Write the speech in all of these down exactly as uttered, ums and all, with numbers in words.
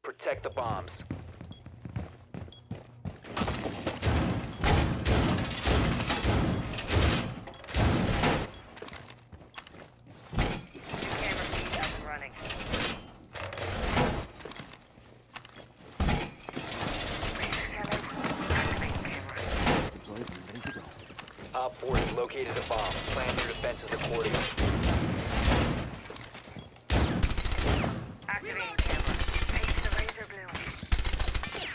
Protect the bombs. Camera feed up and running. Deployed and ready to go. Op four has located a bomb. Plan your defenses accordingly. Activating camera. Face the laser blue.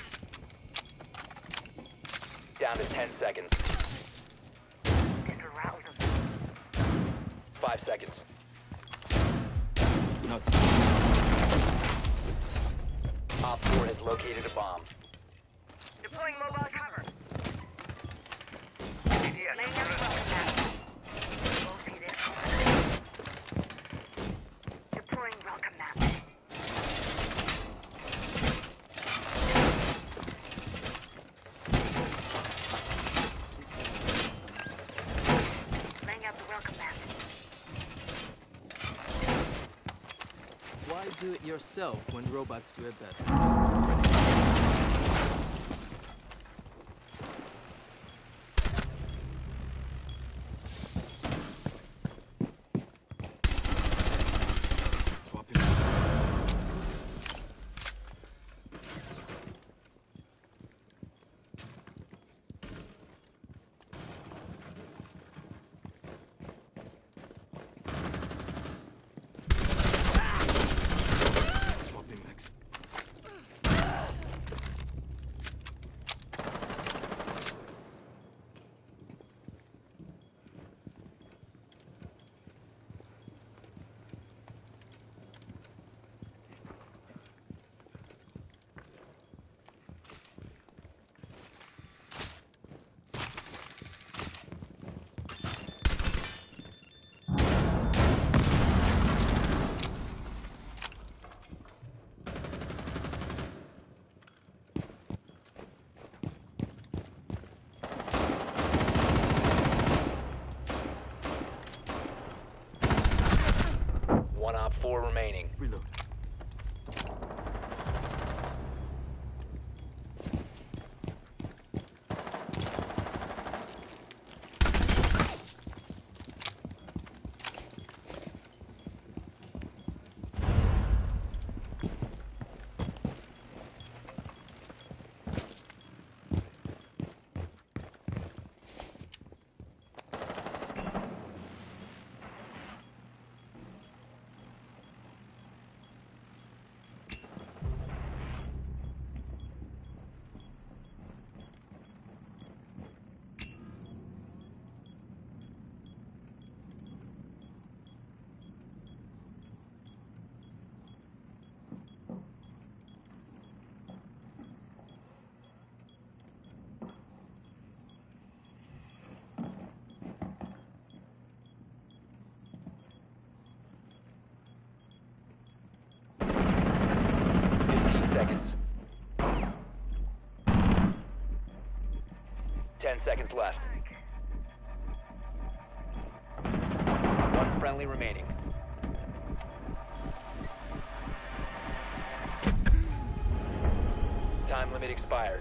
Down to ten seconds. This will rattle them. Five seconds. Nuts. Op four has located a bomb. Deploying mobile cover. Laying out the welcome mat. We'll see this. Deploying welcome mat. Laying out the welcome mat. Why do it yourself when robots do it better? Swapping. Swapping max. One op four remaining. Reload. Fifteen seconds. Ten seconds left. One friendly remaining. Time limit expired.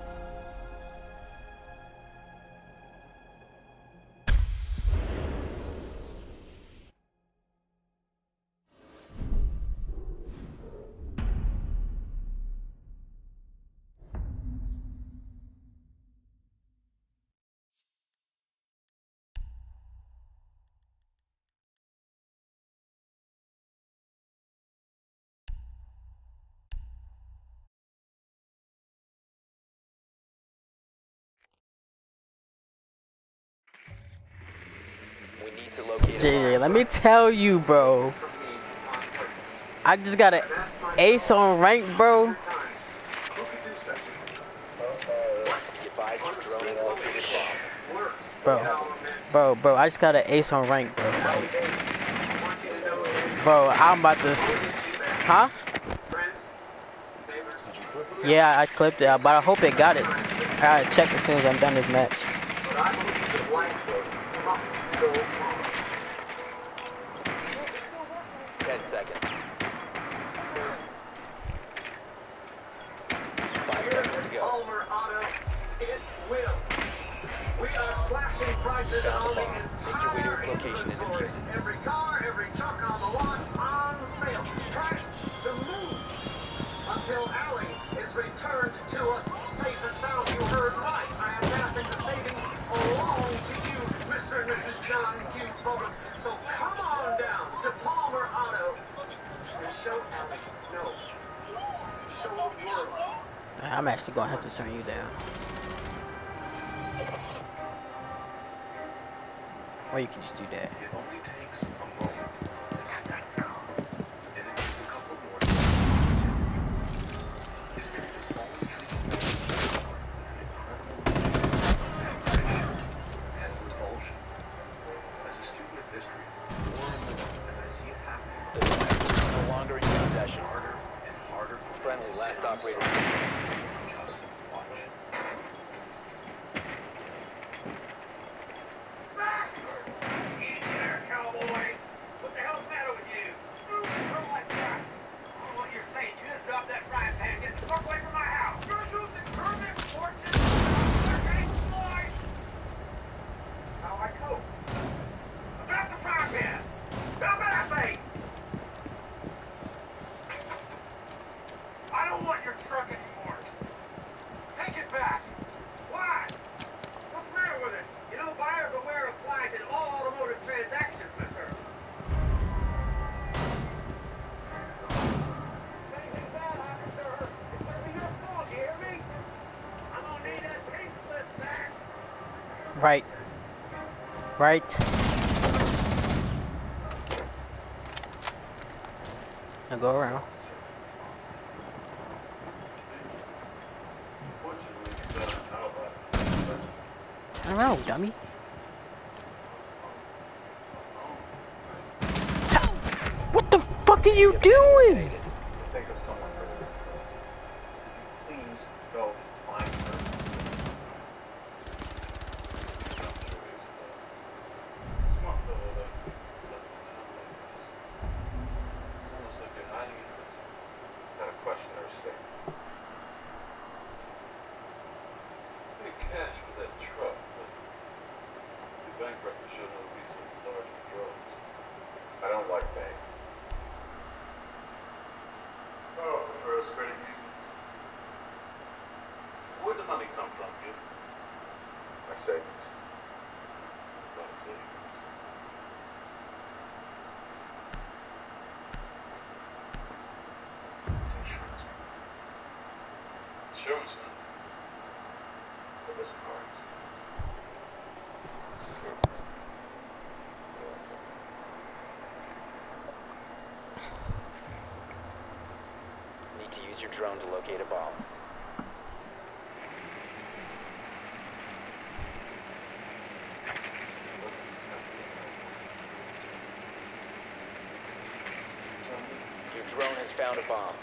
We need to locate a J J, bomb. let me tell you, bro. I just got an ace on rank, bro. Be advised your drone has located a bomb. Bro, bro, bro. I just got an ace on rank, bro. Like, bro, I'm about to. s- Huh? Yeah, I clipped it, but I hope it got it. I gotta check as soon as I'm done this match. Ten seconds. You found the bomb. Make your way to its location and defuse it. Every car, every truck on the lot, on sale. Price to move until Allie is returned to us safe and sound. You heard right. I am passing the savings along to you, Mister and Missus John Q. Bowman. So come on down to Palmer Auto and show Allie no. Show the world. I'm actually gonna have to turn you down. Or you can just do that. It only takes a moment to snap down, and it takes a couple more to continue. His name is always treated with incredible ambition and revulsion. As a student of history, more and more as I see it happening, The device is no longer in your possession. harder and harder for me Friendly, to last sit operator. inside. Just watch. Easy there, cowboy. What the hell's the matter with you? Move like that. I don't know what you're saying. You just dropped that frying pan. Get the fuck away from my house. You're using permit fortune. You're getting boy. How I cope. Drop the frying pan. Drop it, I say. I don't want your truck anymore. Take it back. Why? What's the matter with it? You know, buyer beware applies in all automotive transactions, mister. Anything bad happens, sir, it's gonna be your fault, you hear me? I'm gonna need that pink slip back. Right. Right. Now go around. Turn around, dummy. What the fuck are you doing? Think of someone for this. Please go find her. Smart fellow, though. Stuff in town like this. It's almost like you're hiding in this. Is that a question or a statement? Big cash for that truck, but the bank records show no recent large withdrawals. I don't like banks. Oh, prefers credit unions. Where'd the money come from, kid? My savings. It's my savings. It's insurance. Insurance, man. What was cards? Need to use your drone to locate a bomb. Your drone has found a bomb.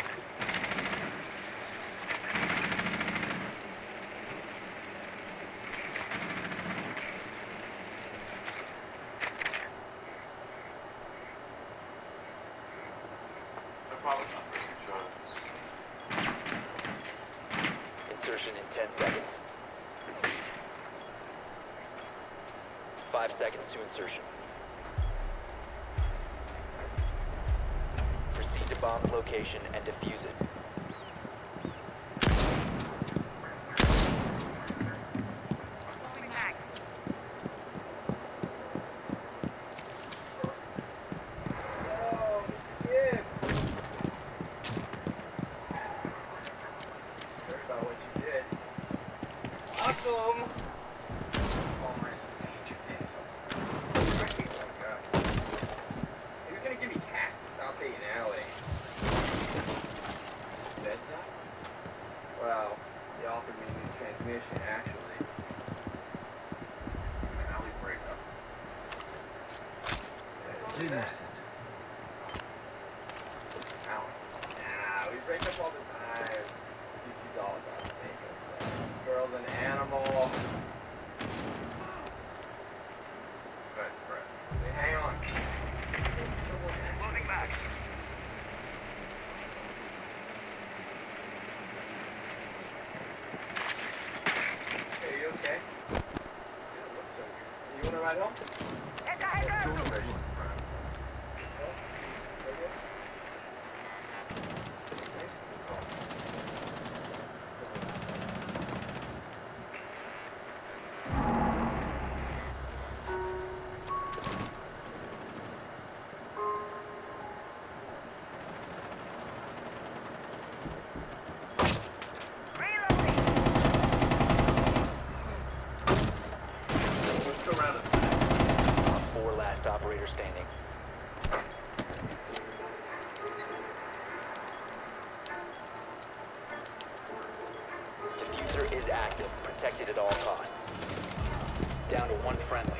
I promise not to pursue charges. Insertion in ten seconds. Five seconds to insertion. Proceed to bomb's location and defuse it. Moving back. Oh, yeah. Sorry about what you did. Awesome. Palmer is a major insult. Right, my God. He was gonna give me cash to stop dating Allie. Said that? Well, he offered me a new transmission, actually. An Allie breakup. Yeah, Leave that. me sit. Allie. Nah, we break up all the time. She's all about makeup. So. Girl's an animal. Good, Brett. Hey, hang on. Moving back. Hey, you okay? You don't look so weird. Head to head Drone to deployed. reloading. Op four last operator standing. Diffuser is active, protected at all costs. Down to one friendly.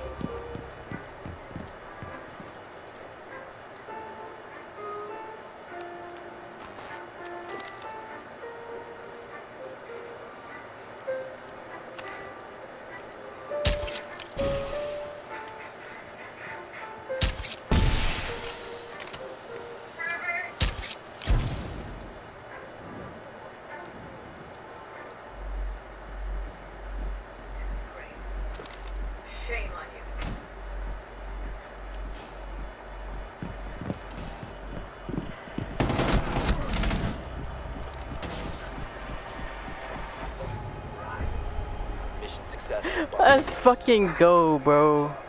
Shame on you. Mission successful. Let's fucking go, bro.